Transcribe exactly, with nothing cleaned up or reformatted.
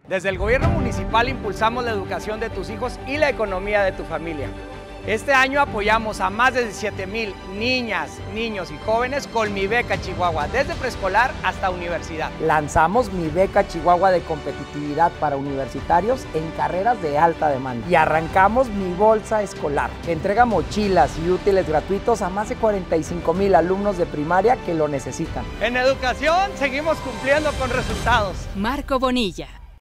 Desde el gobierno municipal impulsamos la educación de tus hijos y la economía de tu familia. Este año apoyamos a más de diecisiete mil niñas, niños y jóvenes con Mi Beca Chihuahua, desde preescolar hasta universidad. Lanzamos Mi Beca Chihuahua de competitividad para universitarios en carreras de alta demanda. Y arrancamos Mi Bolsa Escolar, que entrega mochilas y útiles gratuitos a más de cuarenta y cinco mil alumnos de primaria que lo necesitan. En educación seguimos cumpliendo con resultados. Marco Bonilla.